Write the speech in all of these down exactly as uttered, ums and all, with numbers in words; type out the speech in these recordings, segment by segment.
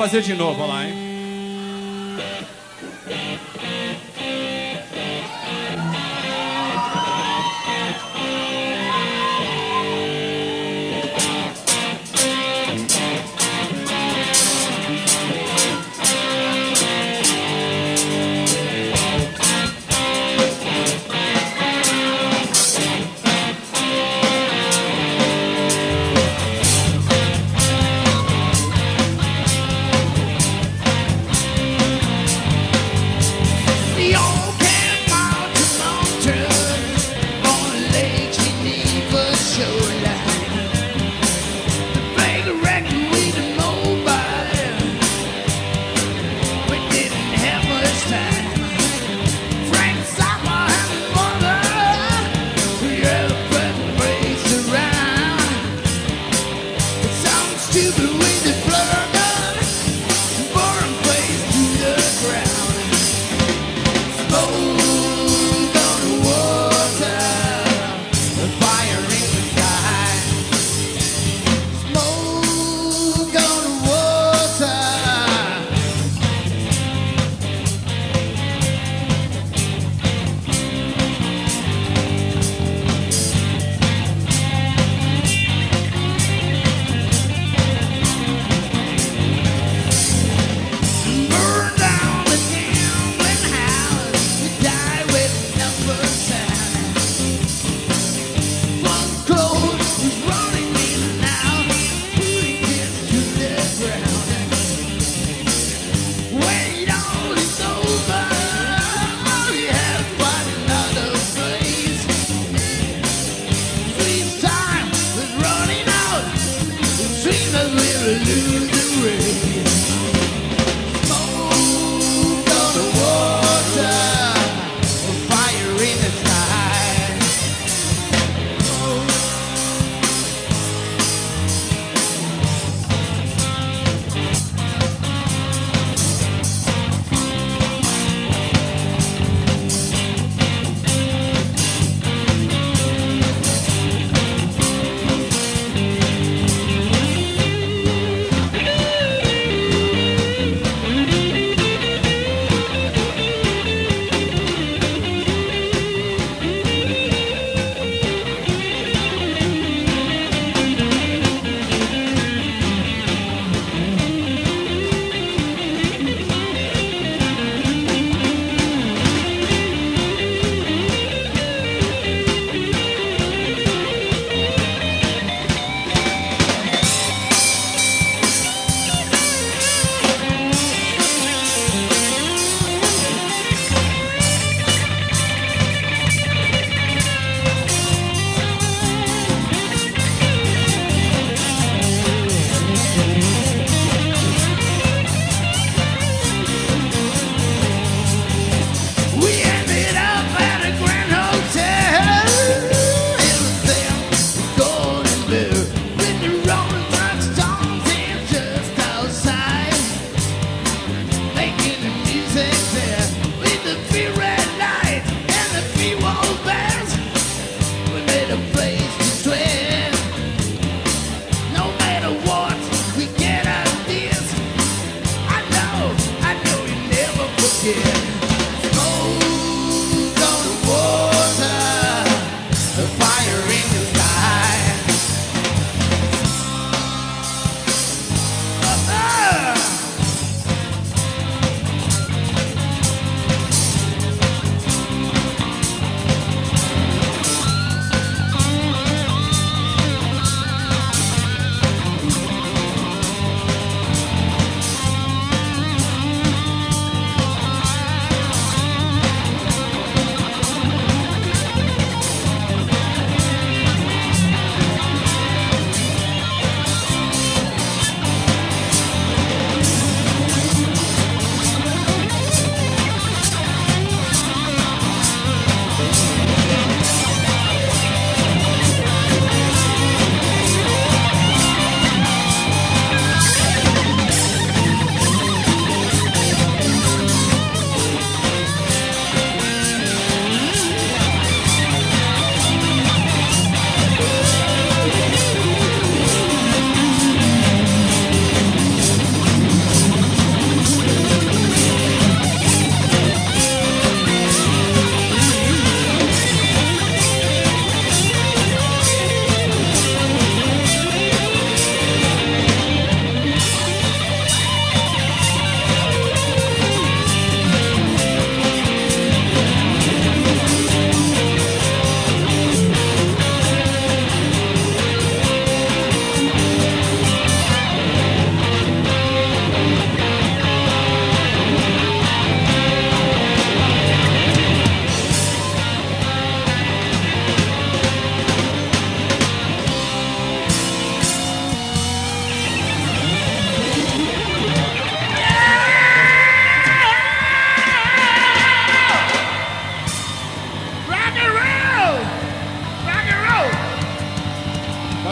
fazer de novo, olha lá, hein?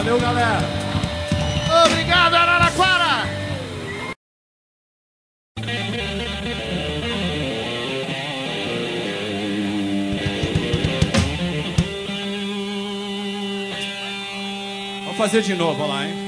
Valeu, galera. Obrigado, Araraquara. Vamos fazer de novo, olha lá, hein?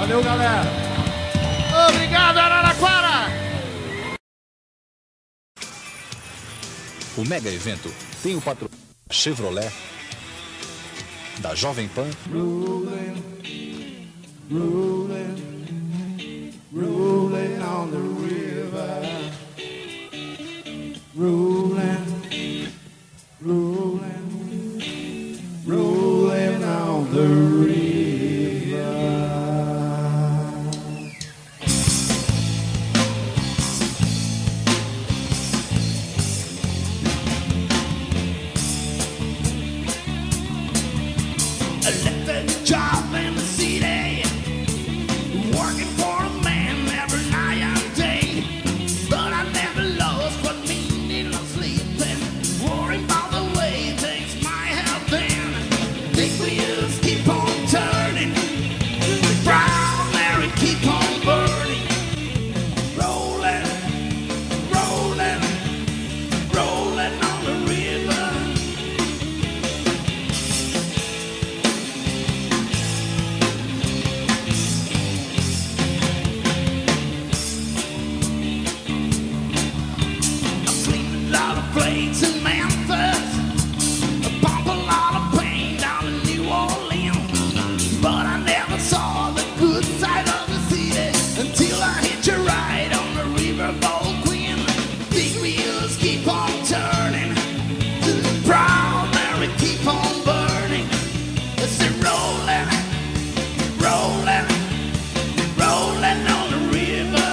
Valeu, galera. Obrigado, Araraquara. O mega evento tem o patrocínio Chevrolet, da Jovem Pan, Rolling, rolling, rolling on the river. Rolling, rolling, rolling on the river. I left that job in the city, working for a man every night and day. But I never lost what meaning of sleeping, worrying about the way things might have been. Big wheels keep on turning, brown Mary keep on burning. Rolling, rolling, rolling on the river. Planes in Memphis, pump a lot of pain down in New Orleans. But I never saw the good side of the city until I hit you right on the riverboat Queen. Big wheels keep on turning, the proud Mary keep on burning. It's a rolling, rolling, rolling on the river.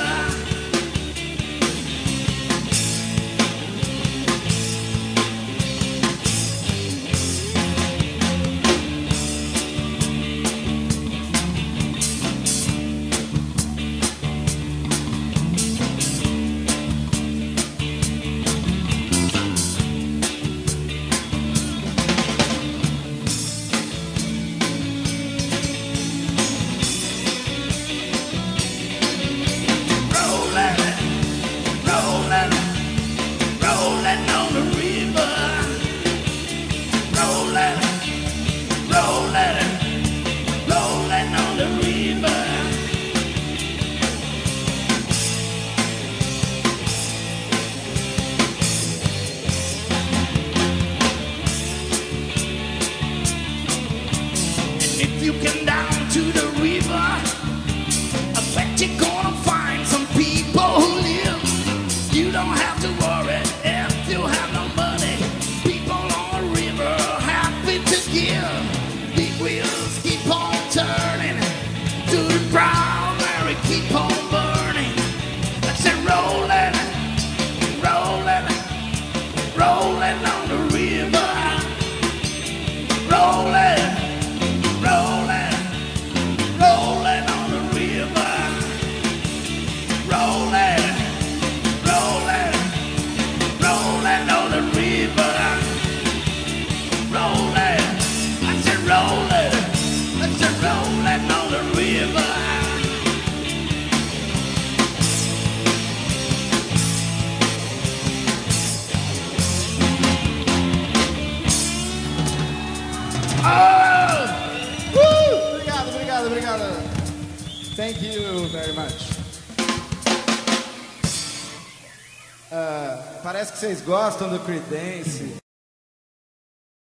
Rolling on the river, rolling, rolling, rolling on the river. If you come down to the river, I bet you're gonna find some people who live. You don't have to worry if you have no money. People on the river are happy to give. Big wheels keep on turning, to the brown Mary keep on burning. I said rolling, rolling, rolling on the river. Rolling, rolling, rolling on the river. Rolling, rolling, rolling on the river. Rolling, I said rolling, I said rolling on the river. Oh! Woo! Obrigado, obrigado, obrigado. Thank you very much. Ah, parece que vocês gostam do Creedence.